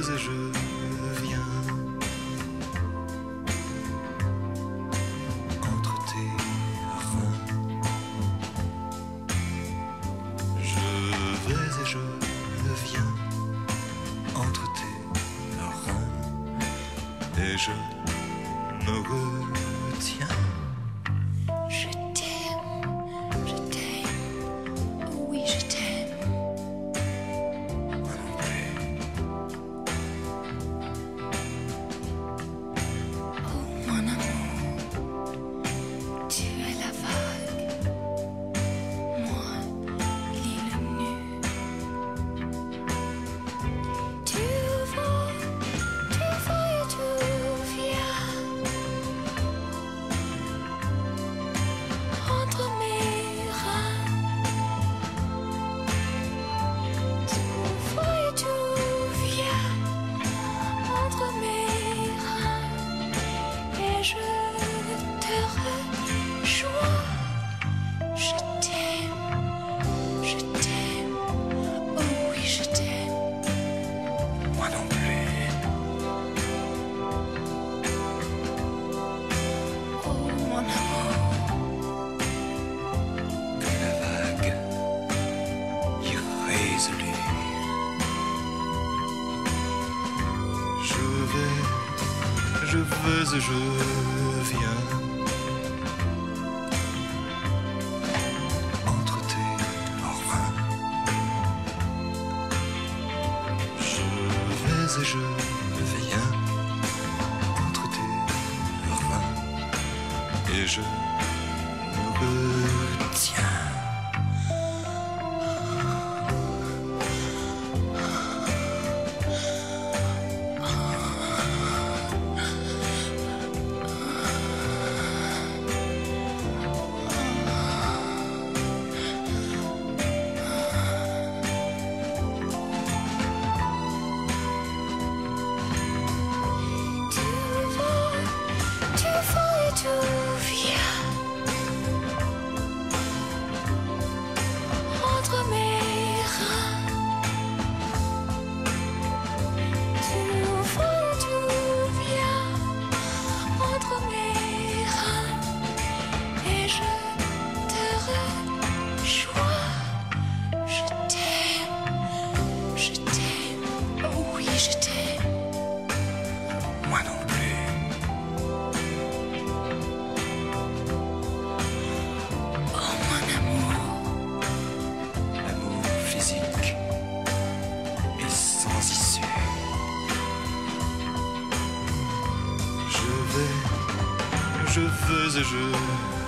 et je viens entre tes reins. Je vais et je viens entre tes reins et je me retiens. Je t'aime, oh oui je t'aime. Moi non plus. Oh mon amour, tu es la vague, moi l'île nue. Tu vas et tu viens entre mes reins. Tu vas et tu viens entre mes reins. Et je te rejoins. Je t'aime, oh oui je t'aime. Moi non plus. Oh mon amour, Comme la vague irrésolue. Je vais et je viens entre tes reins. Je vais et je viens entre tes reins et je me retiens. tu vas et tu viens entre mes reins. Tu vas et tu viens entre mes reins. Et je te rejoins. Je t'aime, oh oui je t'aime. Moi non plus. Oh mon amour, L'amour physique est sans issue. Je vais et je